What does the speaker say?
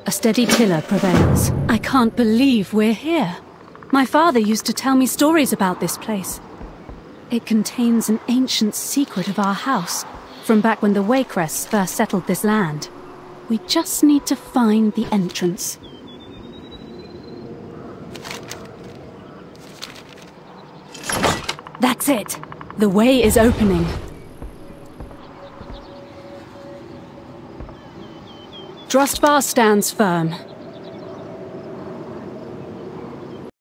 A steady tiller prevails. I can't believe we're here. My father used to tell me stories about this place. It contains an ancient secret of our house, from back when the Waycrests first settled this land. We just need to find the entrance. That's it! The way is opening. Drustvar stands firm.